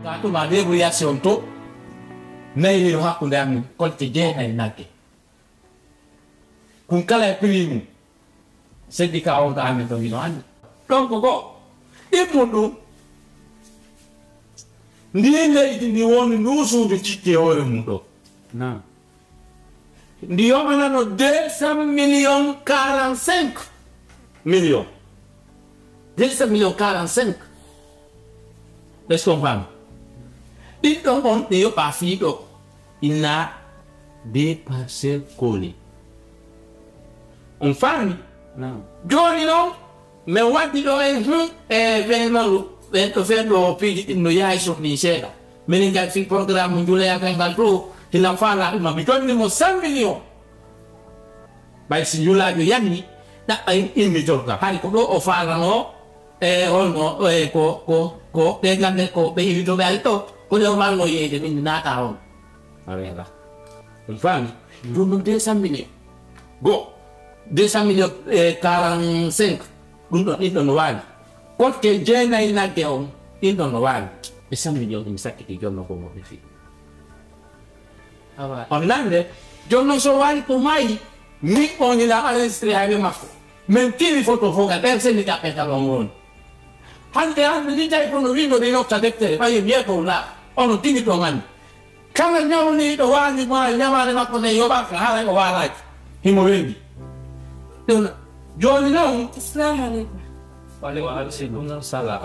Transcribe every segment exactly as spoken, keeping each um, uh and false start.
Katu ma débrouillation to nayi no hakkunde amin kolte jeenayi nagge kun kala e prix mum seddi ka on ka amin to hino andi donc go ɗimmum ɗum ndi leydi ndi woni nuusuudu cikki hoore mum ɗo ndi yoɓanano deux cent millions quarante cinq millions deux cent millions quarante cinq est-ce qu'on parle ɗiɗɗo on ɗe yoɓa fiiɗo ina dépassé koli on faami joni noon min waddi ɗo en hum e weenalu ɓen ɗo fenɗo piiji ɗin no yahay sohni seeɗa minin gadi fi programme juuloyagal ngal ɗo hilan faala ɗuma mi jonnimo cent millions ɓay si julaajo yanni ɗaɓɓa ilmi jorga hay ko ɗo o faalano e holno e ko ko ko ɓe gande ko ɓe iwitoɓe ay ɗo ko ɗe walno yeyde min naata on aweela on faami joni deux cent millions go deux cent millions e quarante cinq ɗum ɗon ɗin ɗon no waali kotte jeenayi nagge on ɗin ɗon no waali ɓe cent millions ɗum sakkiti jonno ko moɓe fi on nande jonno so waali ko maayi min onila enregistré hayɓe makko min tiri photo foga ɓen sendi ɗaɓɓetal on woni hande hande ni tawi kono windo ɗe yotta deftere ɓayi wiye ko la ono tigi ɗo andi kala ñawniɗo waali ma ñamade makko nde yoɓaka haala o waalaki himo wendi ɗum joni noon Assalamu alaikum. waaleykum salam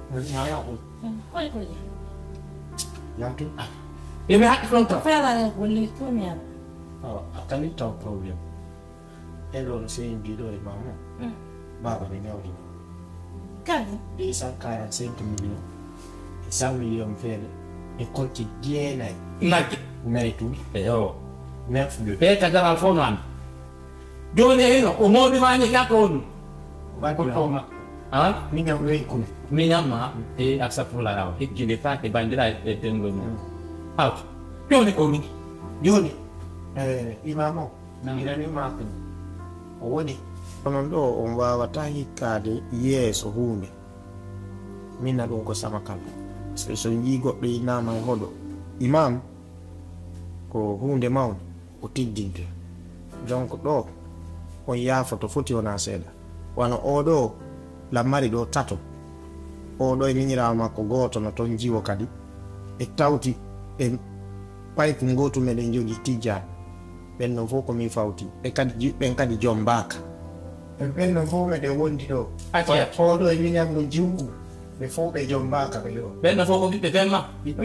emi haqqi ɗon tan Fala wali to mi ala. Kami tahu problem. Elo no sei indido e mama. Baba ni ngawdi. Kani? Di sakara cinq millions. E cent millions fere. E kolti dienai. nagge Nai tu. eyo Neuf de. ɓe kadaral fof no andi joni hino o moɗimani gakka on Bakko an mi ngam wey kun. mi ñamma e astafurlah aw hejjinde fake bandira e dengol mum aw joni ko ɗum Joni. Eh imamo. Irani mako. O woni. Onon ɗo on wawata hikkade yeeso hunde. Minna ɗum ko sama kala. So so yi goɗɗo inama e hoɗo. Imam ko hunde mawde o tiddinte. Donc ɗo on yaafoto foti wona seeɗa. Wano oɗo lammari ɗo tato. Oɗo e miñirawo makko goto no toon jiwo kadi. E tawti e pipe ngotu meɗen jogi tijjani. ɓen non fof komin fawti ɓe kadi ɓen kadi joom mbaka ɓen non fof meɗen wondi ɗo oɗo e miñam no jiwgu ɓe fof ɓe joom mbaka ɓe ɗo ɓenno fof ko ɓiɓɓe femma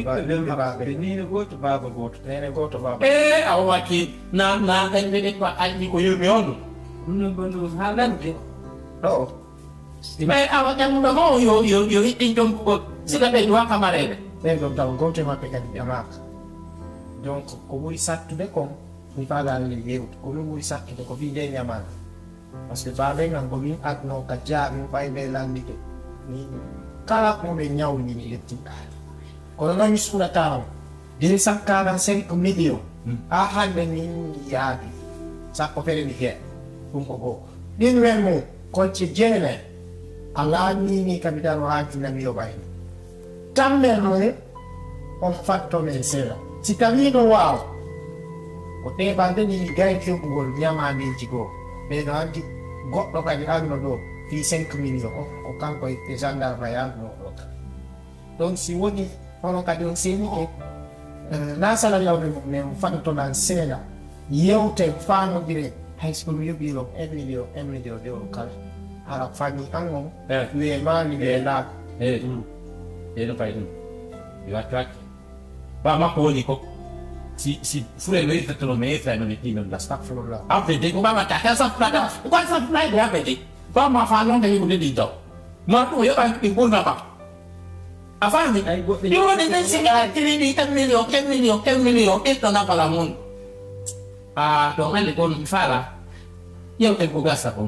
ɓe nino goto baba goto nene goto baba e awa wakki na na ɗañɓe ɗe ko añi ko yurmi on ɗum ɗum ha nande ɗo mais awa ƴamɗo mo yo yo yo hiɗɗin jonkugol sika ɓe duwa kamarede ɓen ɗon taw goto e maɓɓe kadi ƴamaka donc ko ɓuri sattude kon mi fagalde yewtu ko min ɓuri sattude ko wiide ñamaka par ce que baɓe gan ko min adno ka jaaɓi ɓay ɓe landike ni kala koɓe ñawni mi ƴettiɗa kono noon mi suuɗata on deux cent quarante cinq millions ha hande min yaabi sappo fere mi heeɗa ɗum ko goo ɗin wen mum kolce jeenayi a laamini capital o hakkilami yo ɓayde tammel noe on fatto men seeɗa si tawi ɗo waawa ko teɓande ni gay feɓugol ñamadeji goo ɓe no andi goɗɗo kadi anno ɗo fi cinq millions o ko kanko e gendarme yanno ɗo donc si woni hono kadi on seeni e na sala yawde mum men fantonan seeɗa yewte fanodire hayso mi yoɓi ɗo un million un million de euro kala hala famille an on wiye mani ɓe laaɓa e ɗum ɗeɗo fay ɗum yo waccu waccu ba makko woni ko si si fure no yirtattono mi yirtano mi ɗinon la astahfirullah abede ko ɓama ta tan sanfulaɗa ko sanfulaɗe abede bama fa londe yimɓe ɗi taw ma ɗum yoɓan ɗi ɓurna ma a faami joni nden siga tiri ɗi un million un million un million ɗiɗɗo nafala mum a ɗo ande kon mi faala yewten ko gasa kon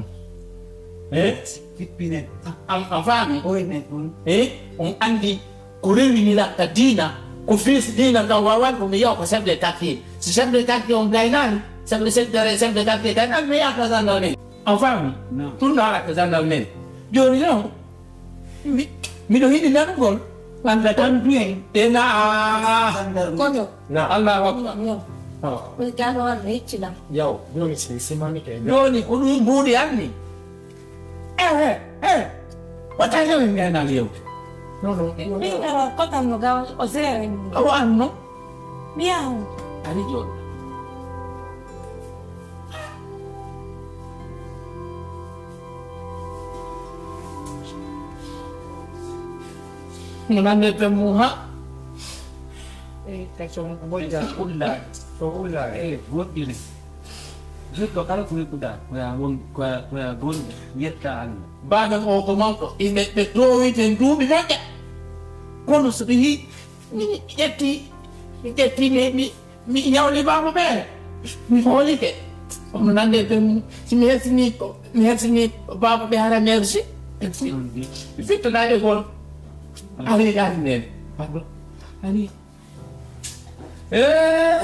e fippinen a faami Oymen ɗum. e on andi ko rewini latta diina ko fils diina kam wawan ko mi yaw ko chef de quartier so chef de quartier on gaynani chef de secteur chef de quartier gaynani mi yahata gendarmerie on faami ɗum ɗo arata gendarmerie joni noon miɗo yiɗi nanugol Anda kan piye? Ena Kono. Nah, Allah wa. Yo. oh, Berkano rich lang. yo, belum isi isi mami kayak. Yoni kudu budi ani. Eh eh. Wata yo ngena liyo. No, no, no, Ni no. na kota mo gawa o sere. Aw ano? Miao. Ani yo. Ngene pemuha. Eh, teksong bolja. Ulla. So ulah. Eh, buat gini. Jika kalau kulit kuda, kuda gun, kuda kuda gun, yetan. Bagang o kumanto ine petroi tendu bi mate. Kono srihi ni yeti yeti mi mi mi nyawli ba mo be. Mi holi ke. Ono nande tem si mi hesini ko mi hesini ba be hara merci. Fito na de gol. Ali gan ne. Pablo. Ali. Eh.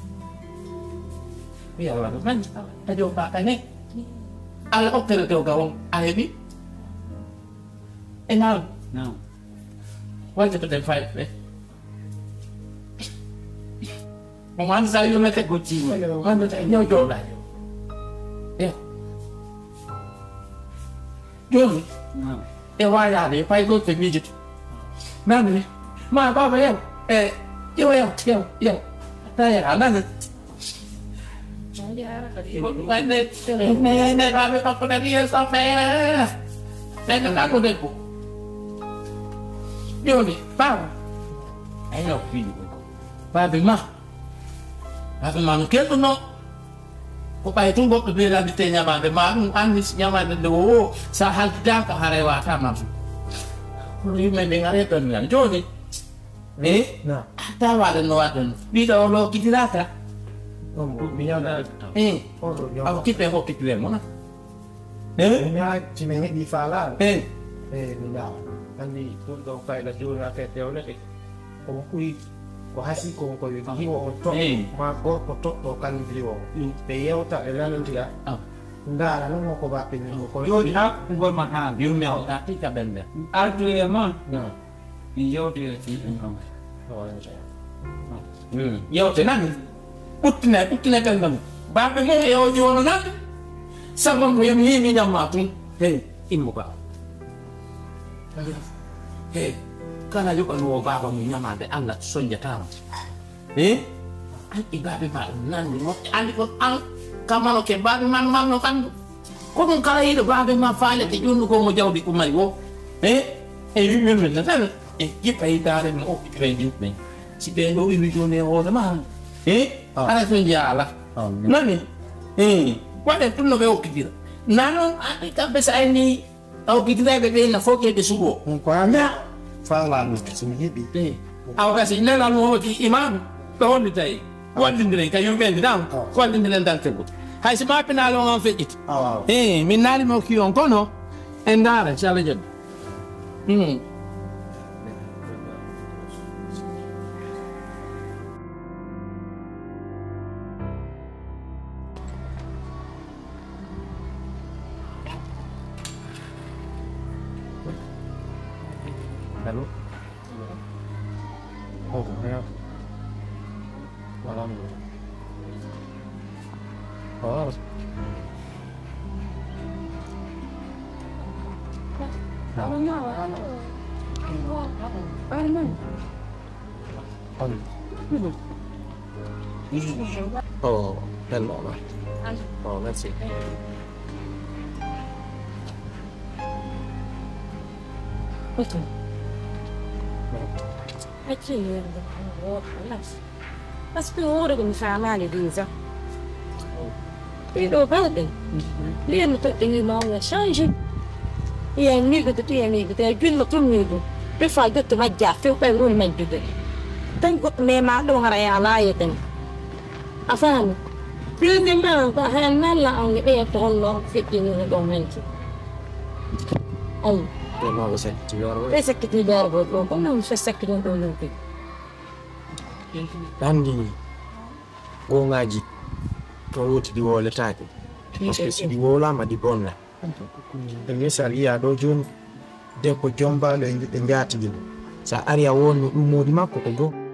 Biar lah kan. Ayo Pak Kane. Ala ko pero do gawong ayabi. Enal. Nah, Why did they fight? Eh? Mama sa iyo na teguchi mo. Ano tayo nyo jo na yo. Eh. Yo. nah. Eh wala ni pai go te midget. Nani? Ma ba ba yo. Eh, yo yo yo yo. Tayo ka na. Ne ne ne ba ba pa na niya sa pe. Ne na ko de po. Yo ni, pa. Ayo pilih. Ba bi ma. Ba bi ma no ke no. Ko pa itu go be la bitenya ma be ma an ni nyama de do sa hal da ka harewa ta ma. Ri me ngare to ni jo ni. Eh, Nah, ta wa de no wa de. Di do lo kitirata. oh, minyak dah. Eh, Oh, yo. aku kita ho kitire mo na. Eh? Minyak cimenge di fala. Eh, Eh, minyak. Kan di tu dong kayak dah jual nak teo ni. Kau kui, kau hasil kau kau itu kau otot, Eh. mak kau otot kau kan beliau. Dia otak elan dia. ah. Nda, lalu mau kau bapin kau. Yo hak buat makan. Yu mel ta ti ka bende. Ada yang mana? Nah, Yo dia sih. oh yang saya. Hmm. Yo te nan. Putne, putne kan dam. Ba be mo yo yo na. Sa mo mo mi mi nyam ma tu. Hey, imu ba. Hey, kana yo kan wo ba ba mi nyam ma de an la son ya ta. Eh? An iba be ma nan ni mo an ko an kamano ke ba man man no kan. Ko mon kala yi ba be ma fa le te junu ko mo jawdi ko mari wo. Eh? Eh, yu mi mi na ta. Eh, ye pa ita de mo ki kren yu me. Si be no wi jo ne o de ma. Eh? Ana son ya la. Oh, Nani? Eh, kwani tu no veo kitira. Nano ita pesa ini au kitira bebe na foke de sugo. kau anda fala ni cimenge di. Eh, au kasi na na mo ki imam. To ni tai. Kwani ndire ka yo ben down. Kwani ndire ndan tebo. Hai se ma penalo ngan fekit. Oh, Eh, minali mo ki on kono. Endare challenge. Hmm. lalu. Oh, ya. Malam. Oh. Ano nga? Ano? Ano? On. Oh, hello. Ano? Oh, let's see. Ito. Ito yun. Alas. Mas pinuro kung sama ni Diza. Pero bakit? Liyan mo ito tingin mo nga siya. Iyan ni ko ito, iyan ni ko ito. Iyan mo ito ni ko. Pero fagod ito madya. Pero pero may ito. Tengok may malo nga raya alayatin. Asan? Pero di man, kahit na lang ang ito ang long fit yun yung gawin. Ay. Dia mau saya jual. Pesa kita bayar buat lo, kau nak pesa kita dulu tu. Tandi. Go ngaji. Kau ti di wala tadi. Parce si di wala ma di bonna. E mi sali ya do jun de ko jomba le ngati di. sa ari ya wonu ɗum modi makko ko go